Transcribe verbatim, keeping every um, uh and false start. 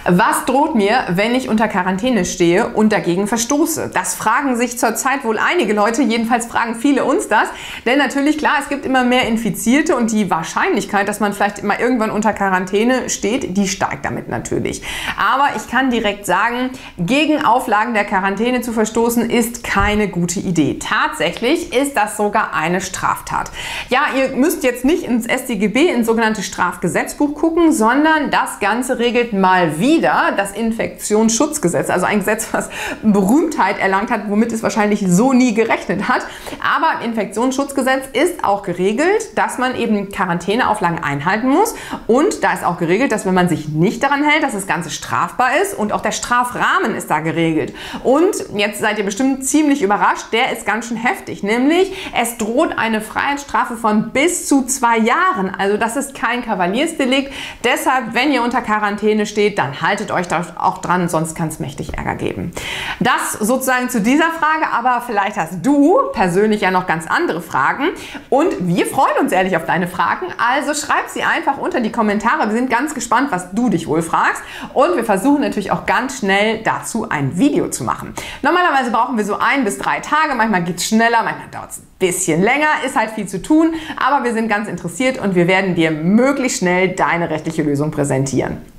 Was droht mir, wenn ich unter Quarantäne stehe und dagegen verstoße? Das fragen sich zurzeit wohl einige Leute, jedenfalls fragen viele uns das. Denn natürlich, klar, es gibt immer mehr Infizierte und die Wahrscheinlichkeit, dass man vielleicht mal irgendwann unter Quarantäne steht, die steigt damit natürlich. Aber ich kann direkt sagen, gegen Auflagen der Quarantäne zu verstoßen, ist keine gute Idee. Tatsächlich ist das sogar eine Straftat. Ja, ihr müsst jetzt nicht ins S t G B, ins sogenannte Strafgesetzbuch gucken, sondern das Ganze regelt mal wieder das Infektionsschutzgesetz, also ein Gesetz, was Berühmtheit erlangt hat, womit es wahrscheinlich so nie gerechnet hat. Aber im Infektionsschutzgesetz ist auch geregelt, dass man eben Quarantäneauflagen einhalten muss, und da ist auch geregelt, dass wenn man sich nicht daran hält, dass das Ganze strafbar ist, und auch der Strafrahmen ist da geregelt. Und jetzt seid ihr bestimmt ziemlich überrascht, der ist ganz schön heftig, nämlich es droht eine Freiheitsstrafe von bis zu zwei Jahren. Also das ist kein Kavaliersdelikt. Deshalb, wenn ihr unter Quarantäne steht, dann haltet euch da auch dran, sonst kann es mächtig Ärger geben. Das sozusagen zu dieser Frage, aber vielleicht hast du persönlich ja noch ganz andere Fragen und wir freuen uns ehrlich auf deine Fragen. Also schreib sie einfach unter die Kommentare. Wir sind ganz gespannt, was du dich wohl fragst, und wir versuchen natürlich auch ganz schnell dazu ein Video zu machen. Normalerweise brauchen wir so ein bis drei Tage, manchmal geht es schneller, manchmal dauert es ein bisschen länger, ist halt viel zu tun, aber wir sind ganz interessiert und wir werden dir möglichst schnell deine rechtliche Lösung präsentieren.